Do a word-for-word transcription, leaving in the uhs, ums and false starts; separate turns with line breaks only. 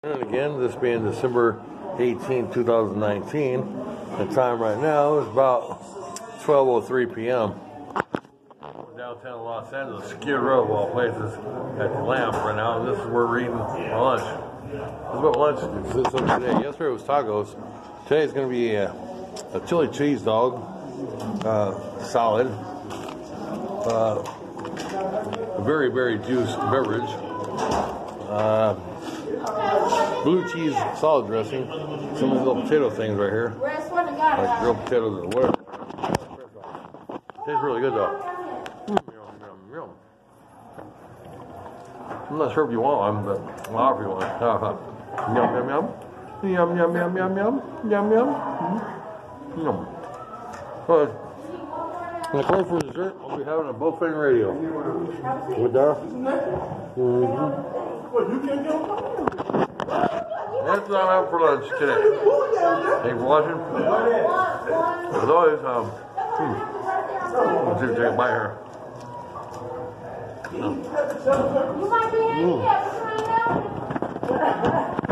And again, this being December eighteenth, two thousand nineteen, the time right now is about twelve oh three p m Downtown Los Angeles, Skid Row of all places, at the Lamp right now, and this is where we're eating our lunch. This is what lunch consists of today. Yesterday was tacos. Today is going to be a, a chili cheese dog, uh, solid, uh, a very, very juiced beverage, uh, blue cheese salad dressing, some of these little potato things right here, like grilled potatoes or whatever. Tastes really good though. Mm, yum, yum, yum. I'm not sure if you want one, but I'll offer you one. Uh-huh. Yum, yum, yum. Yum, yum, yum, yum, yum. Yum, yum. Mm-hmm. Yum. But, and of course, for dessert, I'll be having a buffet radio. With that. Mm-hmm. That's what I'm having for lunch today. Thanks for watching. As always, um, hmm. Let's see if take a bite here. Mm. You might be in here.